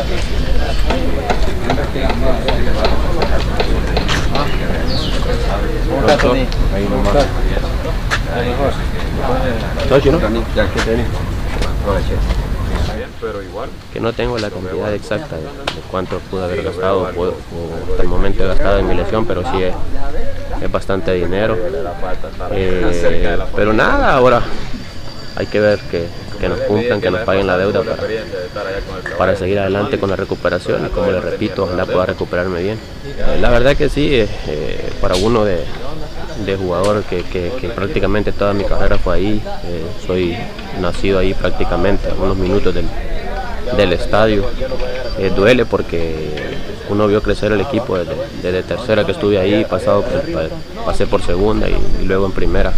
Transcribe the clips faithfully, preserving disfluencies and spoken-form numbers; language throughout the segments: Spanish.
Que no tengo la cantidad exacta de, de cuánto pude haber gastado o, o hasta el momento he gastado en mi lesión, pero sí es, es bastante dinero. Eh, pero nada, ahora hay que ver que, que nos cumplan, que nos paguen la deuda para, para seguir adelante con la recuperación y, como les repito, ojalá pueda recuperarme bien. La verdad que sí, eh, para uno de, de jugador que, que, que prácticamente toda mi carrera fue ahí, eh, soy nacido ahí prácticamente, a unos minutos del, del estadio. Eh, duele porque uno vio crecer el equipo desde, desde tercera que estuve ahí, pasado, pasé por segunda y, y luego en primera.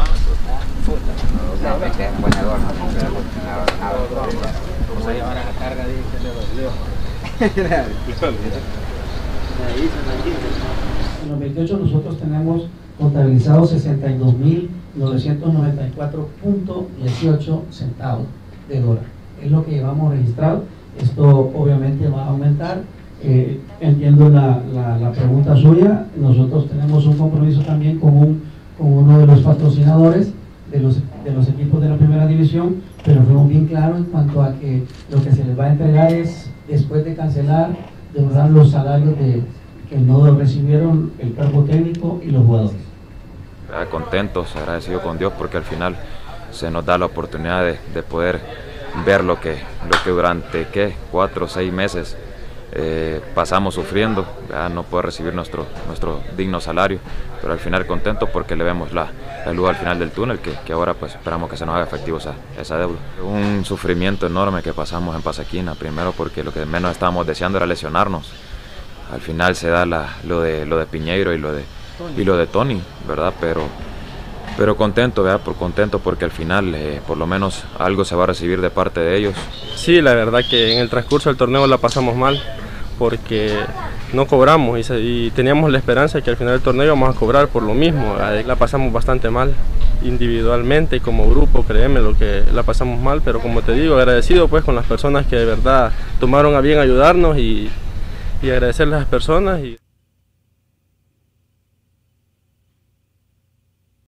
En los veintiocho nosotros tenemos contabilizados sesenta y dos mil novecientos noventa y cuatro punto dieciocho centavos de dólar. Es lo que llevamos registrado. Esto obviamente va a aumentar. Eh, entiendo la, la, la pregunta suya. Nosotros tenemos un compromiso también con, un, con uno de los patrocinadores de los, de los equipos de la primera división, pero fuimos bien claros en cuanto a que lo que se les va a entregar es, después de cancelar, de honrar los salarios de, que no recibieron el cuerpo técnico y los jugadores. Contentos, agradecidos con Dios, porque al final se nos da la oportunidad de, de poder ver lo que, lo que durante ¿qué? cuatro o seis meses eh, pasamos sufriendo, ¿verdad? No poder recibir nuestro, nuestro digno salario, pero al final contentos porque le vemos la, la luz al final del túnel, que, que ahora pues esperamos que se nos haga efectivo esa, esa deuda. Un sufrimiento enorme que pasamos en Pasaquina, primero porque lo que menos estábamos deseando era lesionarnos. Al final se da la, lo, de, lo de Piñeiro y lo de, y lo de Tony, ¿verdad? Pero, pero contento, ¿verdad? Por contento porque al final eh, por lo menos algo se va a recibir de parte de ellos. Sí, la verdad que en el transcurso del torneo la pasamos mal porque no cobramos y, se, y teníamos la esperanza de que al final del torneo íbamos a cobrar por lo mismo. La pasamos bastante mal individualmente y como grupo, créeme lo que la pasamos mal, pero como te digo, agradecido pues con las personas que de verdad tomaron a bien ayudarnos y y agradecerle a las personas. Y